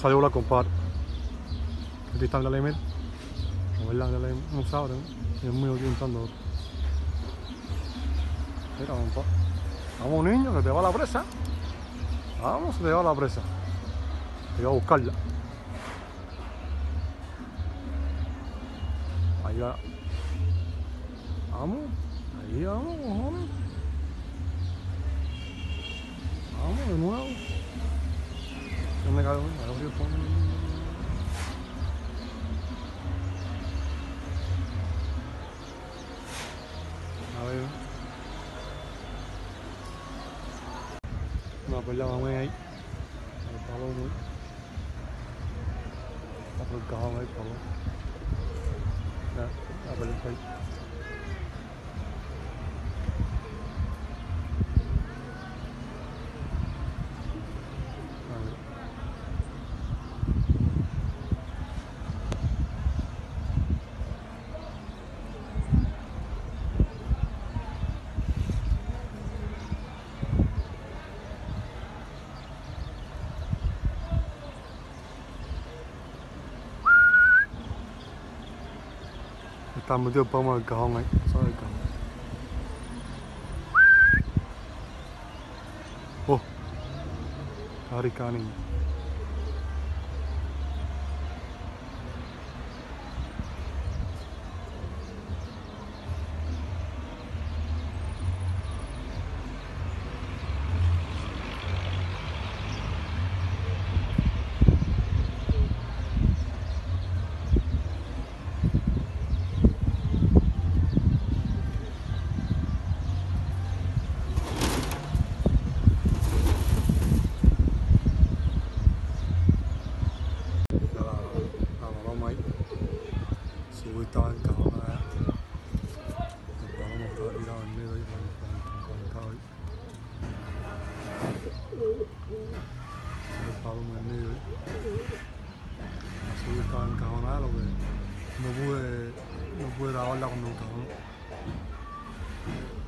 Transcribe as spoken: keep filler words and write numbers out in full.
salió la compadre. Aquí está el mira. A ver la que no sabe, ¿no? Y es mío aquí entrando. Mira, compadre. Vamos, niño, que te va la presa. Vamos, se te va la presa. Te voy a buscarla. Ahí va. Vamos, ahí vamos, cojones. Vamos de nuevo. ¿Dónde cae? Me abrió el fondo. A ver. Una perla mamé ahí. El palomo. Está por el cajón ahí, palomo. Ya, la perla está ahí. Está metido el palmo del cajón ahí, ¿sabes? El cajón. Oh, está rica, niña. Subí estaba en cajón allá. El palomo estaba tirado en medio ahí para el ahí. El palomo en medio ahí. La subí estaba encajonada, lo que no pude, no pude grabarla cuando encajó.